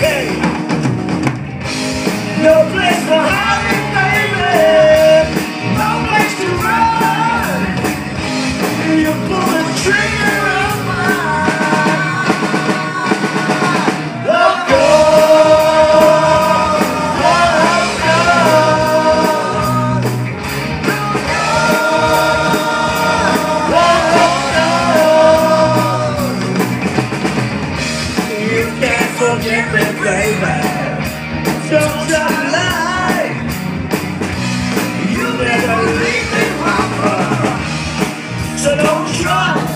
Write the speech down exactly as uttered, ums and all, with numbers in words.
No place for hiding, baby. No place to run. You pull the trigger of mine. Oh, God. Oh, God. Oh, God. You can't forget me, baby. Don't try to lie. You never leave me, mama. So don't try.